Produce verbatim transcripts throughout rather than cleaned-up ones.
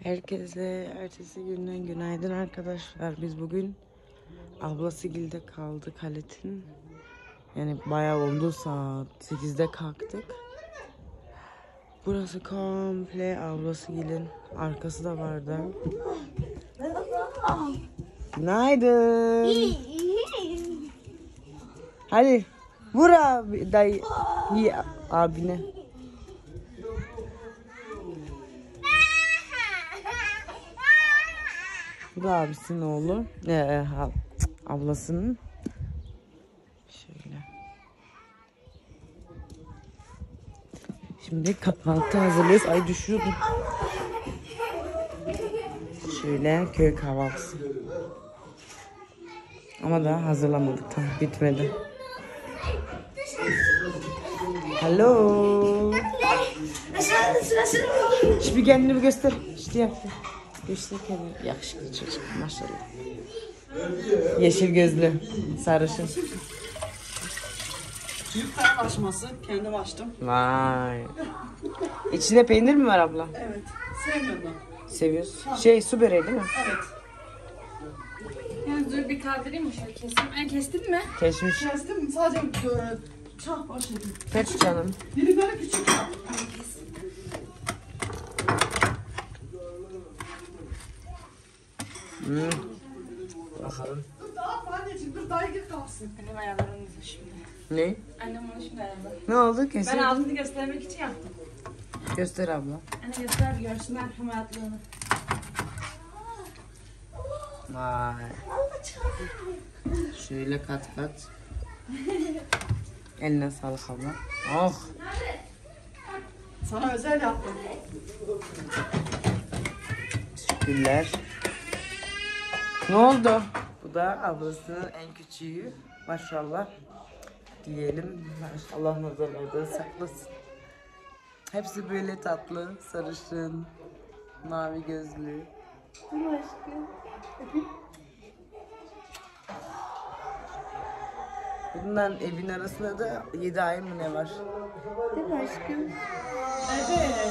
Herkese ertesi günden günaydın arkadaşlar. Biz bugün ablasıgilde kaldık Halit'in. Yani bayağı oldu, saat sekizde kalktık. Burası komple ablasıgilin. Arkası da vardı. Günaydın. Hadi vur abi dayı abine. Bu da abisinin oğlu. Ee, ablasının. Şöyle. Şimdi kahvaltı hazırlıyoruz. Ay düşüyordum. Şöyle köy kahvaltısı. Ama daha hazırlamadık. Tam bitmedi. Hello. Şimdi kendini bir göster. İşte yaptı. Göster kendini. Yakışıklı çocuk maşallah. Yeşil gözlü, sarışın. Yufka açması kendim açtım. Vay. İçinde peynir mi var abla? Evet. Sevmiyorum ben. Seviyorsun. Şey su böreği değil mi? Evet. Yani dur bir kaldırayım mı şöyle keseyim. Ben kestin mi? Kesmiş. Kestim sadece e, çap o şekilde. Kaç canım? Dilimleri küçük. Hmm. Bakalım. Dur daha anneciğim dur dayı git kalsın. Annem ayarlarını şimdi. Ne? Annem onu şimdi ayarladı. Ne oldu? Ben Kesin. ağzını göstermek için yaptım. Göster abla. Anne göster görsünler hamatlığını. Vay. Şöyle kat kat. Eline sağlık abla. Oh. Sana özel yaptım. Teşekkürler. Ne oldu? Bu da ablasının en küçüğü. Maşallah. Diyelim. Allah nazarlardan saklasın. Hepsi böyle tatlı, sarışın, mavi gözlü. Bundan evin arasında da yedi ay mı ne var? Değil mi aşkım? Evet.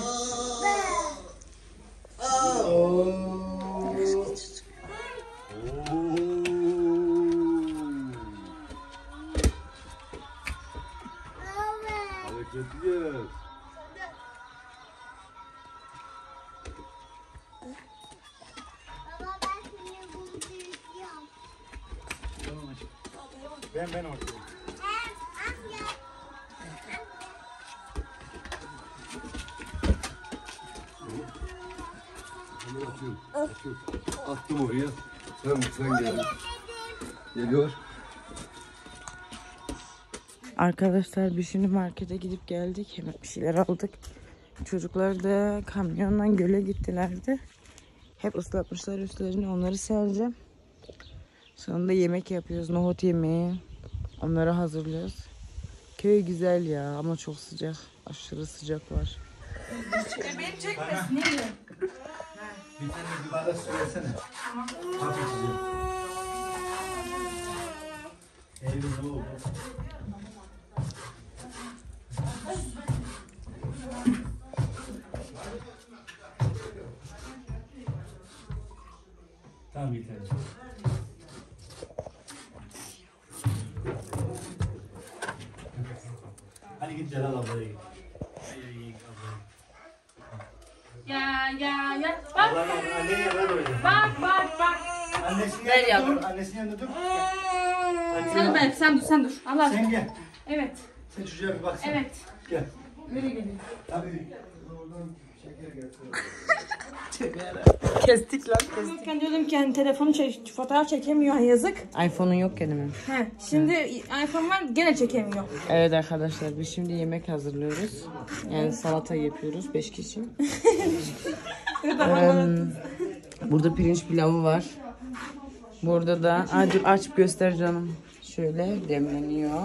Hareketli. Ben ben ortaya. Atıyorum, atıyorum. Attım oraya. Sen sen gel. Geliyor. Arkadaşlar biz şimdi markete gidip geldik. Hemen bir şeyler aldık. Çocuklar da kamyondan göle gittilerdi. Hep ıslatmışlar üstlerini. Onları sereceğim. Sonunda yemek yapıyoruz. Nohut yemeği. Onları hazırlıyoruz. Köy güzel ya ama çok sıcak. Aşırı sıcak var. Beni çekmesin değil mi? Bir tane bir bardak su versene. Tamam. Evde ne oldu? Tamam yeter. Hadi git Celal ablaya git. Ya ya ya. Bak Annenin yanına da öyle. bak bak bak. Annesinin Ver yanında yavrum. dur. Annesinin yanında dur. Sen ben sen dur sen dur. Allah Sen gel. Evet. Sen çocuğa bir baksana. Evet. Gel. Böyle geliyor. Tabii. Kestik lan kestik. Ben diyordum ki hani telefonu çek, fotoğraf çekemiyor yazık. iPhone'un yok kendime. He, şimdi iPhone var gene çekemiyor. Evet arkadaşlar biz şimdi yemek hazırlıyoruz. Yani salata yapıyoruz beş kişi. Ee, burada pirinç pilavı var. Burada da Aa, dur açıp göster canım. Şöyle demleniyor.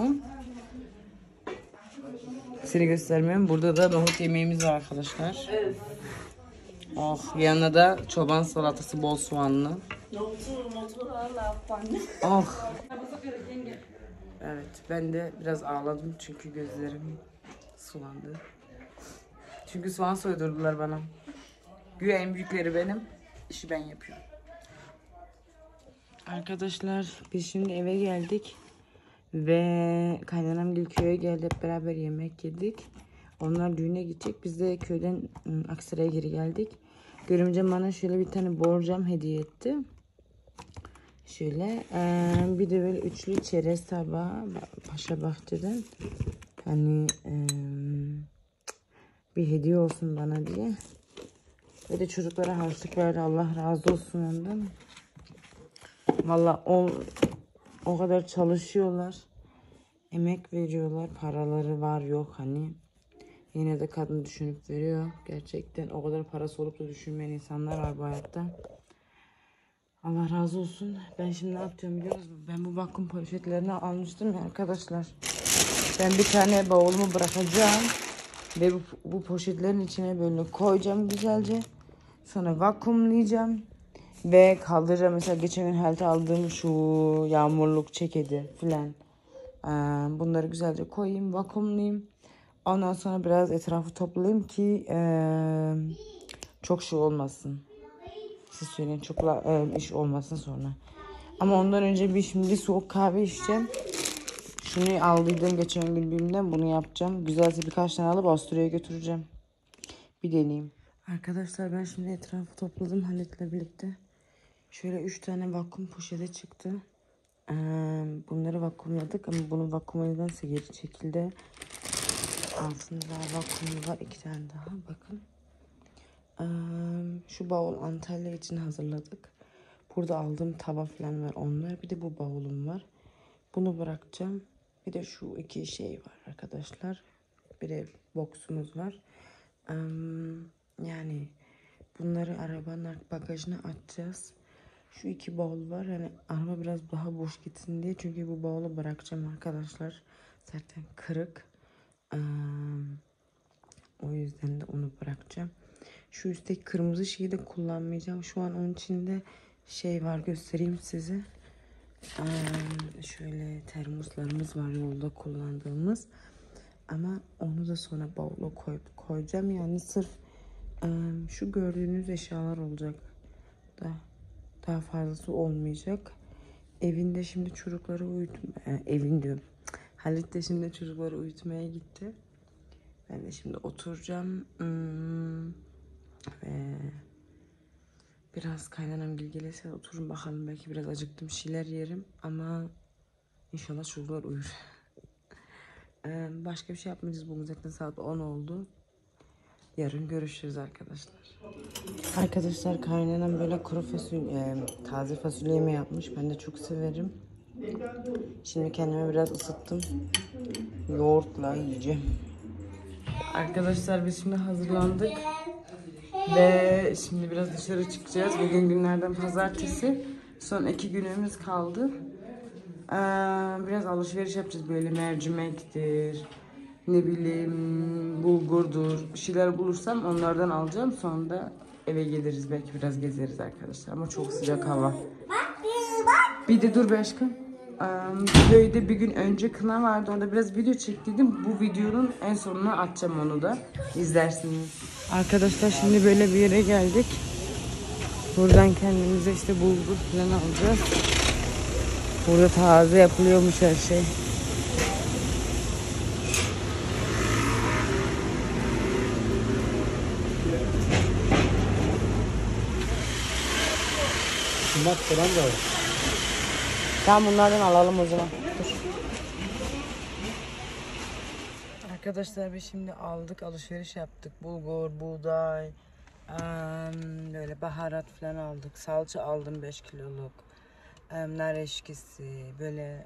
Seni göstermiyorum. Burada da nohut yemeğimiz var arkadaşlar. Evet. Oh, yanına da çoban salatası bol soğanlı. Notu, notu Allah anne. Oh. Evet, ben de biraz ağladım çünkü gözlerim sulandı. Çünkü soğan soydurdular bana. Güya en büyükleri benim. İşi ben yapıyorum. Arkadaşlar biz şimdi eve geldik. Ve kaynanam gel köye geldi. Hep beraber yemek yedik. Onlar düğüne gidecek. Biz de köyden Aksaray'a geri geldik. Görümcem bana şöyle bir tane borcam hediye etti. Şöyle ee, bir de böyle üçlü çerez tabağı Paşa Bahçe'den. Hani ee, bir hediye olsun bana diye. Ve de çocuklara harçlık verdi. Allah razı olsun ondan. Valla o, o kadar çalışıyorlar. Emek veriyorlar. Paraları var yok hani. Yine de kadın düşünüp veriyor. Gerçekten o kadar parası olup da düşünmeyen insanlar var bu hayatta. Allah razı olsun. Ben şimdi ne yapacağım biliyor musunuz? Ben bu vakum poşetlerini almıştım ya arkadaşlar. Ben bir tane bavulumu bırakacağım. Ve bu, bu poşetlerin içine böyle koyacağım güzelce. Sonra vakumlayacağım. Ve kaldıracağım. Mesela geçen gün helte aldığım şu yağmurluk ceketi filan. Bunları güzelce koyayım, vakumlayayım. Ondan sonra biraz etrafı toplayayım ki ee, çok şey olmasın. Siz söyleyin, çok e, iş olmasın sonra. Ama ondan önce bir şimdi soğuk kahve içeceğim. Şunu aldıydım geçen gün BİM'den, bunu yapacağım. Güzelce birkaç tane alıp Avusturya'ya götüreceğim. Bir deneyeyim. Arkadaşlar ben şimdi etrafı topladım Halit'le birlikte. Şöyle üç tane vakum poşete çıktı. Ee, bunları vakumladık ama bunu vakumladıktansa geri çekildi. Altında vakumlu var iki tane daha bakın. Ee, şu bavul Antalya için hazırladık. Burada aldığım tava falan var onlar. Bir de bu bavulum var. Bunu bırakacağım. Bir de şu iki şey var arkadaşlar. Bir de boksumuz var. Ee, yani bunları arabanın bagajına atacağız. Şu iki bavul var. Yani araba biraz daha boş gitsin diye. Çünkü bu bavulu bırakacağım arkadaşlar. Zaten kırık. Ee, o yüzden de onu bırakacağım. Şu üstteki kırmızı şeyi de kullanmayacağım. Şu an onun içinde şey var, göstereyim size. Ee, şöyle termoslarımız var yolda kullandığımız. Ama onu da sonra bavula koyup koyacağım. Yani sırf e, şu gördüğünüz eşyalar olacak. Da daha fazlası olmayacak. Evinde şimdi çocukları uyutmaya, e, evin diyorum. Halit de şimdi çocukları uyutmaya gitti. Ben de şimdi oturacağım. Hmm. Ve biraz kaynanam gel gelirse otururum bakalım. Belki biraz acıktım şeyler yerim. Ama inşallah çocuklar uyur. ee, başka bir şey yapmayacağız bugün. Zaten saat on oldu. Yarın görüşürüz arkadaşlar. Arkadaşlar kaynanam böyle kuru fasulye, e, taze fasulye yemeği yapmış. Ben de çok severim. Şimdi kendime biraz ısıttım. Yoğurtla yiyeceğim. Arkadaşlar biz şimdi hazırlandık. Ve şimdi biraz dışarı çıkacağız. Bugün günlerden pazartesi. Son iki günümüz kaldı. Ee, biraz alışveriş yapacağız. Böyle mercimektir, ne bileyim bulgurdur. Bir şeyler bulursam onlardan alacağım. Sonra da eve geliriz. Belki biraz gezeriz arkadaşlar. Ama çok sıcak hava. Bir de dur be aşkım. Köyde bir gün önce kına vardı. Orada biraz video çektiydim. Bu videonun en sonuna atacağım onu da. İzlersiniz. Arkadaşlar şimdi böyle bir yere geldik. Buradan kendimize işte bulgur falan alacağız. Burada taze yapılıyormuş her şey. Sumak falan da var. Tamam bunlardan alalım o zaman. Dur. Arkadaşlar biz şimdi aldık, alışveriş yaptık. Bulgur, buğday, böyle baharat falan aldık. Salça aldım beş kiloluk. Nar eşkisi, böyle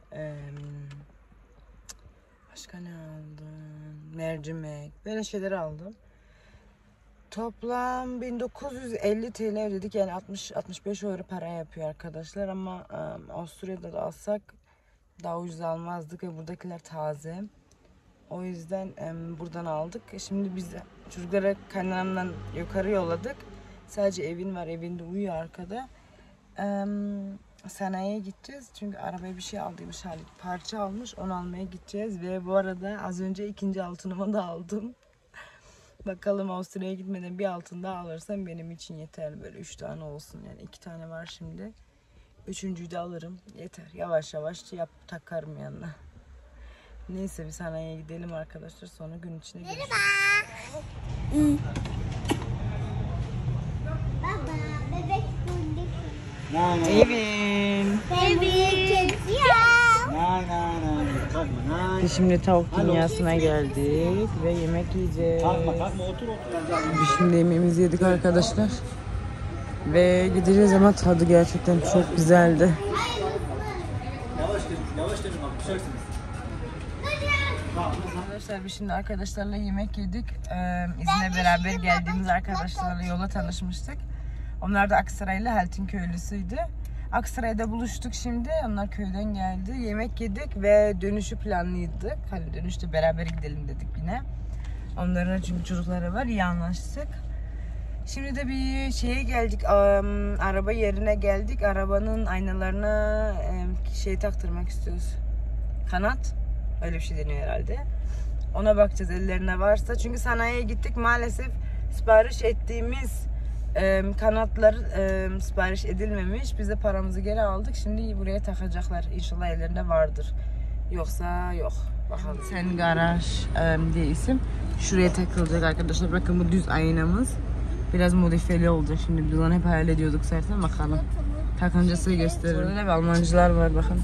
başka ne aldım? Mercimek, böyle şeyler aldım. Toplam bin dokuz yüz elli T L ödedik, yani altmış altmış beş euro para yapıyor arkadaşlar. Ama um, Avusturya'da da alsak daha ucuz almazdık ve buradakiler taze. O yüzden um, buradan aldık. Şimdi biz çocuklara kaynanamdan yukarı yolladık. Sadece evin var, evinde uyuyor arkada. Um, sanayiye gideceğiz çünkü arabaya bir şey aldıymış Halit, parça almış, onu almaya gideceğiz. Ve bu arada az önce ikinci altınımı da aldım. Bakalım Avusturya'ya gitmeden bir altın daha alırsam benim için yeter. Böyle üç tane olsun yani. iki tane var şimdi. Üçüncüyü de alırım. Yeter. Yavaş yavaş yap, takarım yanına. Neyse bir sanayiye gidelim arkadaşlar. Sonra gün içinde görüşürüz. Baba, bebek bulduk. Evin. Bebek çekiyor. Biz şimdi tavuk dünyasına geldik ve yemek yiyeceğiz. Biz şimdi yemeğimizi yedik arkadaşlar. Ve gideceğiz ama tadı gerçekten çok güzeldi. Arkadaşlar biz şimdi arkadaşlarla yemek yedik. Ee, İzmir'e beraber geldiğimiz arkadaşlarla yola tanışmıştık. Onlar da Aksaraylı, Haltin köylüsüydü. Aksaray'da buluştuk şimdi. Onlar köyden geldi. Yemek yedik ve dönüşü planlıydık. Hani dönüşte beraber gidelim dedik yine. Onların çünkü çocukları var. İyi anlaştık. Şimdi de bir şeye geldik. Um, araba yerine geldik. Arabanın aynalarına um, şey taktırmak istiyoruz. Kanat. Öyle bir şey deniyor herhalde. Ona bakacağız ellerine varsa. Çünkü sanayiye gittik. Maalesef sipariş ettiğimiz e, kanatlar e, sipariş edilmemiş. Biz de paramızı geri aldık. Şimdi buraya takacaklar. İnşallah ellerinde vardır. Yoksa yok. Bakalım. Sen Garaj e, diye isim. Şuraya takılacak arkadaşlar. Bakın bu düz aynamız. Biraz modifiyeli olacak. Şimdi biz onu hep hayal ediyorduk zaten. Bakalım. Takınca size gösteririm. Burada da Almancılar var bakın.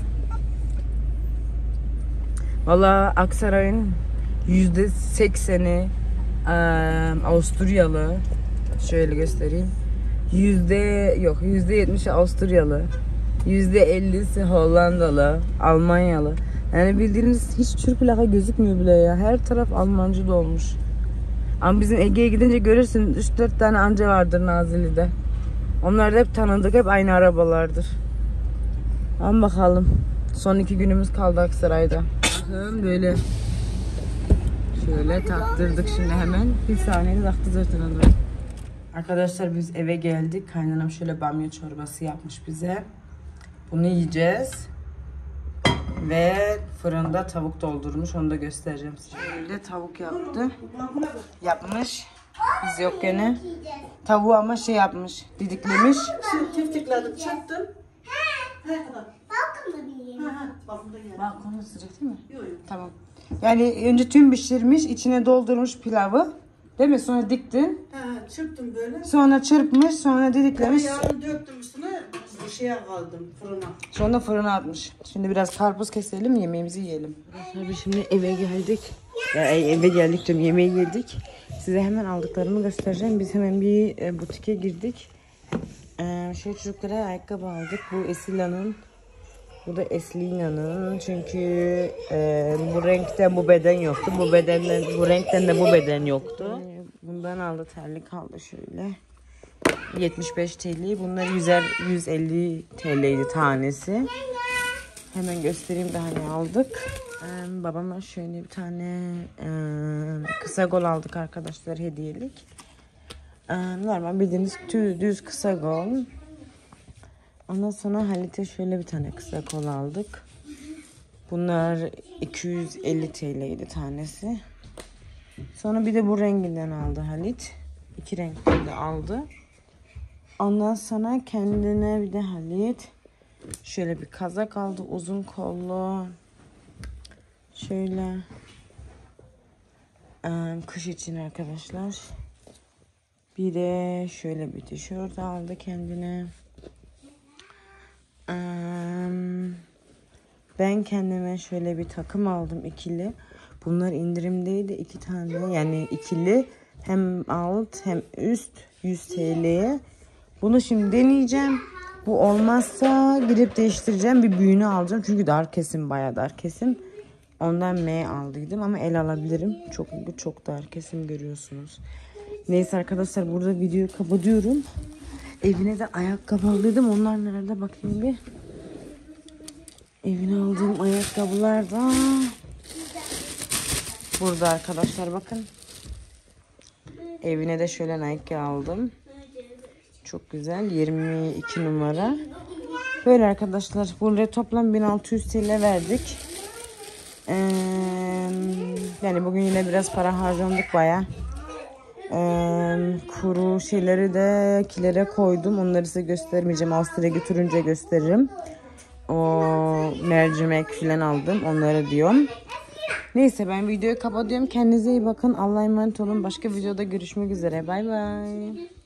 Valla Aksaray'ın yüzde sekseni e, Avusturyalı. Şöyle göstereyim. Yüzde yok yüzde yetmişi Avusturyalı. Yüzde ellisi Hollandalı, Almanyalı. Yani bildiğiniz hiç Türk plaka gözükmüyor bile ya. Her taraf Almancı dolmuş. Ama bizim Ege'ye gidince görürsünüz üç dört tane anca vardır Nazilli'de. Onlar da hep tanıdık, hep aynı arabalardır. Ama bakalım. Son iki günümüz kaldı Aksaray'da. Bakın böyle. Şöyle taktırdık şimdi hemen. Bir saniyede taktı zaten onu. Arkadaşlar biz eve geldik. Kaynanam şöyle bamya çorbası yapmış bize. Bunu yiyeceğiz. Ve fırında tavuk doldurmuş. Onu da göstereceğim size. Şöyle tavuk yaptı. Yapmış. Biz yok gene. Tavuğu ama şey yapmış. Didiklemiş. Tiftikledim, çaktım. Balkon mu bileyim? Balkonda geldi. Balkonu sıcak değil mi? Yok yok. Tamam. Yani önce tüm pişirmiş, içine doldurmuş pilavı. Değil mi? Sonra diktin. Ha, çırptım böyle. Sonra çırpmış, sonra didiklemiş. Yağını döktüm üstüne, şeye kaldım fırına. Sonra fırına atmış. Şimdi biraz karpuz keselim, yemeğimizi yiyelim. Tabii şimdi eve geldik. Ya eve geldik diyorum, yemeği yedik. Size hemen aldıklarımı göstereceğim. Biz hemen bir e, butike girdik. Ee, şey çocuklara ayakkabı aldık. Bu Esila'nın. Bu da Eslina'nın. Çünkü e, bu renkten bu beden yoktu. Bu bedenden bu renkten de bu beden yoktu. Bundan aldı, terlik aldı şöyle. yetmiş beş T L. Bunlar yüz elli T L'ydi tanesi. Hemen göstereyim daha ne aldık. Ee, babama şöyle bir tane e, kısa gol aldık arkadaşlar hediyelik. Ee, normal bildiğiniz düz, düz kısa gol. Ondan sonra Halit'e şöyle bir tane kısa kol aldık. Bunlar iki yüz elli T L'ydi tanesi. Sonra bir de bu renginden aldı Halit. İki renkten de aldı. Ondan sonra kendine bir de Halit şöyle bir kazak aldı, uzun kollu. Şöyle kış için arkadaşlar. Bir de şöyle bir tişört aldı kendine. Ben kendime şöyle bir takım aldım ikili. Bunlar indirimdeydi, iki tane yani ikili. Hem alt hem üst yüz T L'ye. Bunu şimdi deneyeceğim. Bu olmazsa gidip değiştireceğim. Bir büyüğünü alacağım. Çünkü dar kesim, bayağı dar kesim. Ondan M aldıydım ama el alabilirim. Çok çok dar kesim görüyorsunuz. Neyse arkadaşlar burada videoyu kapatıyorum. Evine de ayakkabı aldıydım. Onlar nerede bakayım bir. Evine aldığım ayakkabılar da burada arkadaşlar bakın. Evine de şöyle Nike aldım. Çok güzel. yirmi iki numara. Böyle arkadaşlar. Buraya toplam bin altı yüz T L verdik. Ee, yani bugün yine biraz para harcadık baya. Ee, kuru şeyleri de kilere koydum. Onları size göstermeyeceğim. Avusturya'ya götürünce gösteririm. O mercimek falan aldım. Onları diyorum. Neyse ben videoyu kapatıyorum. Kendinize iyi bakın. Allah'a emanet olun. Başka videoda görüşmek üzere. Bay bay.